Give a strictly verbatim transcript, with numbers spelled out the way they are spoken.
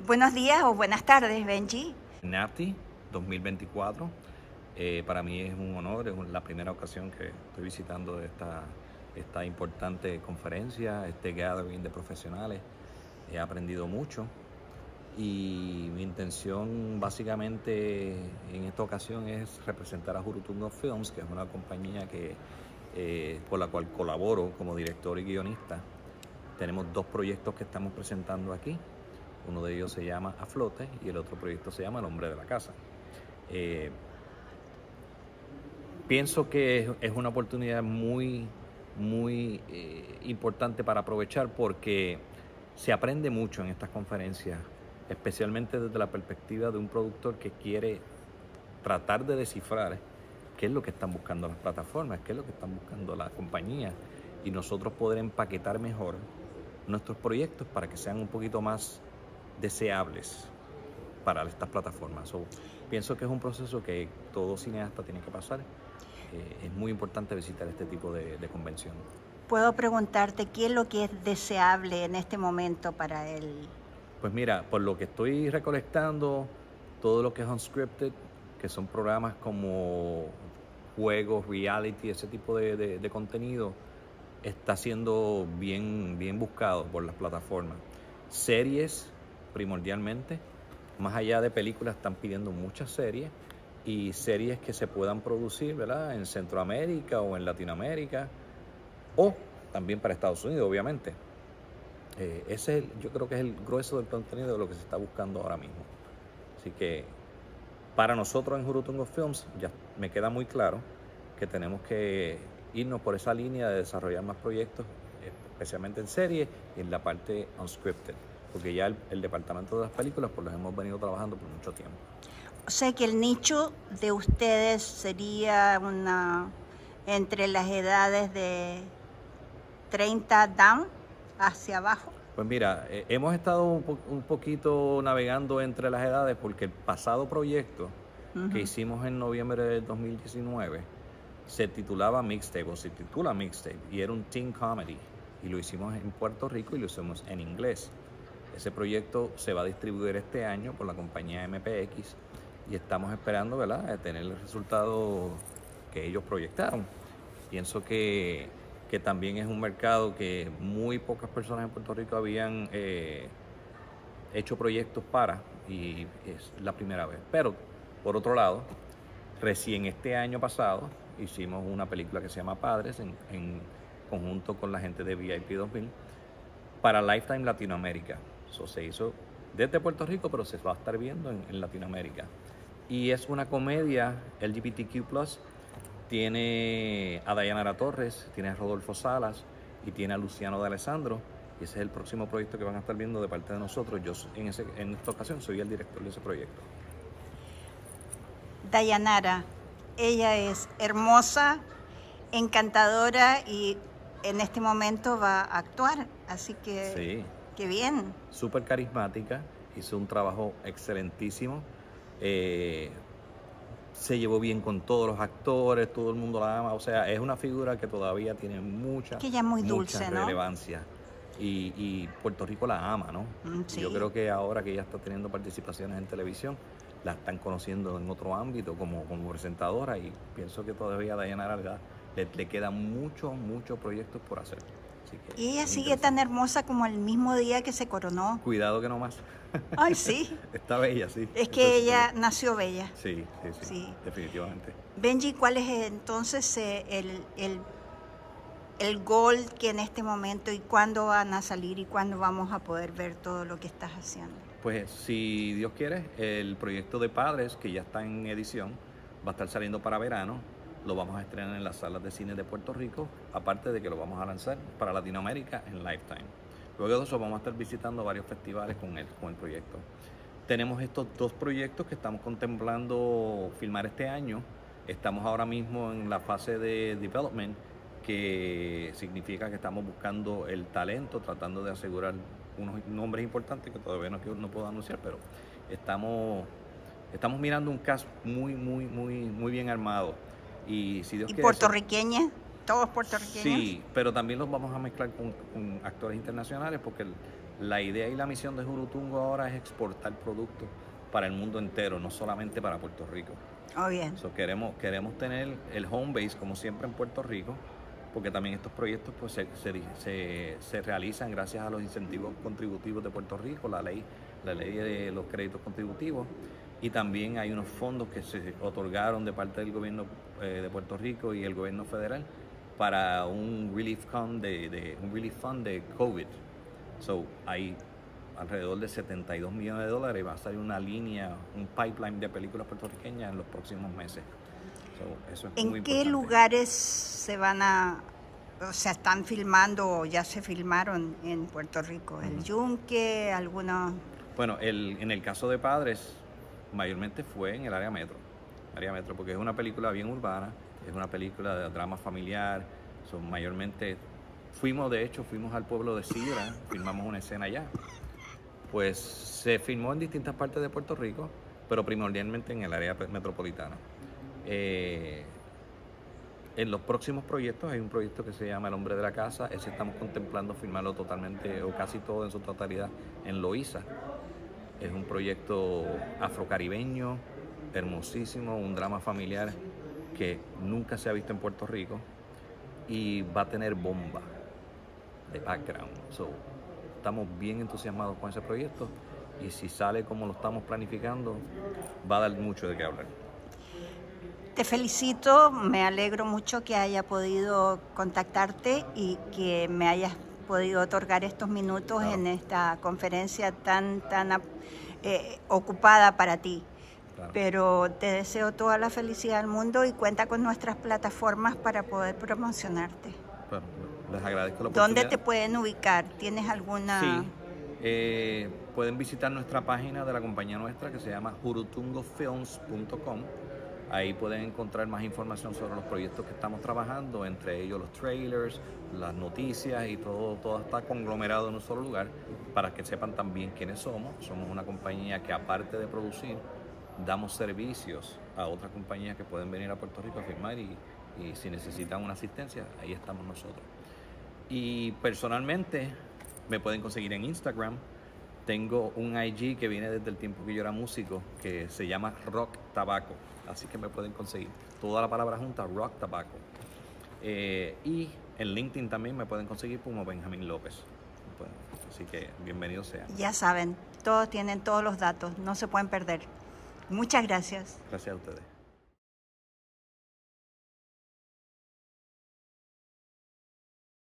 Buenos días o buenas tardes, Benji. NAFTI dos mil veinticuatro. Eh, para mí es un honor, es la primera ocasión que estoy visitando esta, esta importante conferencia, este gathering de profesionales. He aprendido mucho y mi intención básicamente en esta ocasión es representar a Jurutungo Films, que es una compañía que, eh, con la cual colaboro como director y guionista. Tenemos dos proyectos que estamos presentando aquí. Uno de ellos se llama A Flote y el otro proyecto se llama El Hombre de la Casa. Eh, pienso que es una oportunidad muy, muy eh, importante para aprovechar porque se aprende mucho en estas conferencias, especialmente desde la perspectiva de un productor que quiere tratar de descifrar qué es lo que están buscando las plataformas, qué es lo que están buscando las compañías y nosotros poder empaquetar mejor nuestros proyectos para que sean un poquito más deseables para estas plataformas. So, pienso que es un proceso que todo cineasta tiene que pasar. Eh, es muy importante visitar este tipo de, de convención. ¿Puedo preguntarte qué es lo que es deseable en este momento para él? Pues mira, por lo que estoy recolectando, todo lo que es unscripted, que son programas como juegos, reality, ese tipo de, de, de contenido, está siendo bien, bien buscado por las plataformas. Series, primordialmente, más allá de películas, están pidiendo muchas series y series que se puedan producir, ¿verdad?, en Centroamérica o en Latinoamérica o también para Estados Unidos, obviamente. Eh, ese es el, yo creo que es el grueso del contenido de lo que se está buscando ahora mismo. Así que para nosotros en Jurutungo Films ya me queda muy claro que tenemos que irnos por esa línea de desarrollar más proyectos, especialmente en series y en la parte unscripted, porque ya el, el departamento de las películas pues los hemos venido trabajando por mucho tiempo. O sea que el nicho de ustedes sería una entre las edades de treinta down hacia abajo. Pues mira, eh, hemos estado un, po un poquito navegando entre las edades porque el pasado proyecto uh-huh. que hicimos en noviembre del dos mil diecinueve se titulaba Mixtape, o se titula Mixtape, y era un teen comedy, y lo hicimos en Puerto Rico y lo hicimos en inglés. Ese proyecto se va a distribuir este año por la compañía M P X y estamos esperando, ¿verdad?, a tener el resultado que ellos proyectaron. Pienso que, que también es un mercado que muy pocas personas en Puerto Rico habían eh, hecho proyectos para, y es la primera vez. Pero, por otro lado, recién este año pasado hicimos una película que se llama Padres en, en conjunto con la gente de V I P dos mil para Lifetime Latinoamérica. Eso se hizo desde Puerto Rico, pero se va a estar viendo en, en Latinoamérica. Y es una comedia L G B T Q plus. Tiene a Dayanara Torres, tiene a Rodolfo Salas y tiene a Luciano de Alessandro. Y ese es el próximo proyecto que van a estar viendo de parte de nosotros. Yo en, ese, en esta ocasión soy el director de ese proyecto. Dayanara, ella es hermosa, encantadora y en este momento va a actuar, así que sí, qué bien. Súper carismática, hizo un trabajo excelentísimo, eh, se llevó bien con todos los actores, todo el mundo la ama, o sea, es una figura que todavía tiene mucha, que ella es muy mucha dulce, relevancia, ¿no? y, y Puerto Rico la ama, ¿no? Mm, sí. Yo creo que ahora que ella está teniendo participaciones en televisión, la están conociendo en otro ámbito como, como presentadora y pienso que todavía a Dayanara le, le quedan muchos, muchos proyectos por hacer. Así que y ella sigue tan hermosa como el mismo día que se coronó. Cuidado que no más. Ay, sí. Está bella, sí. Es que entonces, ella sí. nació bella. Sí, sí, sí, sí. definitivamente. Benji, ¿cuál es entonces el, el, el gol que en este momento y cuándo van a salir y cuándo vamos a poder ver todo lo que estás haciendo? Pues si Dios quiere, el proyecto de Padres, que ya está en edición, va a estar saliendo para verano. Lo vamos a estrenar en las salas de cine de Puerto Rico, aparte de que lo vamos a lanzar para Latinoamérica en Lifetime. Luego de eso vamos a estar visitando varios festivales con el, con el proyecto. Tenemos estos dos proyectos que estamos contemplando filmar este año. Estamos ahora mismo en la fase de development, que significa que estamos buscando el talento, tratando de asegurar unos nombres importantes que todavía no, no puedo anunciar, pero estamos, estamos mirando un cast muy, muy, muy, muy bien armado. Y si Dios ¿Y quiere, puertorriqueña? todos puertorriqueños. Sí, pero también los vamos a mezclar con, con actores internacionales porque el, la idea y la misión de Jurutungo ahora es exportar productos para el mundo entero, no solamente para Puerto Rico. Oh, bien. So, queremos, queremos tener el home base, como siempre, en Puerto Rico, porque también estos proyectos pues, se, se, se, se realizan gracias a los incentivos contributivos de Puerto Rico, la ley, la ley de los créditos contributivos, y también hay unos fondos que se otorgaron de parte del gobierno eh, de Puerto Rico y el gobierno federal para un relief fund de, de, un relief fund de COVID. So, hay alrededor de setenta y dos millones de dólares y va a salir una línea, un pipeline de películas puertorriqueñas en los próximos meses. So, eso es ¿En muy qué importante. lugares se van a, o sea, están filmando o ya se filmaron en Puerto Rico? ¿El uh-huh. Yunque, algunos? Bueno, el, en el caso de Padres, mayormente fue en el área metro, área metro, porque es una película bien urbana, es una película de drama familiar, son mayormente, fuimos de hecho, fuimos al pueblo de Sidra, filmamos una escena allá. Pues se filmó en distintas partes de Puerto Rico, pero primordialmente en el área metropolitana. Eh, en los próximos proyectos hay un proyecto que se llama El Hombre de la Casa, ese estamos contemplando filmarlo totalmente o casi todo en su totalidad en Loíza. Es un proyecto afrocaribeño, hermosísimo, un drama familiar que nunca se ha visto en Puerto Rico y va a tener bomba de background. So, estamos bien entusiasmados con ese proyecto y si sale como lo estamos planificando, va a dar mucho de qué hablar. Te felicito, me alegro mucho que haya podido contactarte y que me hayas podido otorgar estos minutos claro. en esta conferencia tan, tan eh, ocupada para ti. Claro. Pero te deseo toda la felicidad del mundo y cuenta con nuestras plataformas para poder promocionarte. Bueno, les agradezco la oportunidad. ¿Dónde te pueden ubicar? ¿Tienes alguna...? Sí, eh, pueden visitar nuestra página de la compañía nuestra que se llama jurutungo films punto com. Ahí pueden encontrar más información sobre los proyectos que estamos trabajando, entre ellos los trailers, las noticias y todo, todo está conglomerado en un solo lugar para que sepan también quiénes somos. Somos una compañía que aparte de producir, damos servicios a otras compañías que pueden venir a Puerto Rico a filmar y, y si necesitan una asistencia, ahí estamos nosotros. Y personalmente me pueden conseguir en Instagram. Tengo un I G que viene desde el tiempo que yo era músico que se llama Rock Tabaco. Así que me pueden conseguir toda la palabra junta, Rock Tabaco. Eh, y en LinkedIn también me pueden conseguir como Benjamín López. Así que bienvenidos sean. Ya saben, todos tienen todos los datos, no se pueden perder. Muchas gracias. Gracias a ustedes.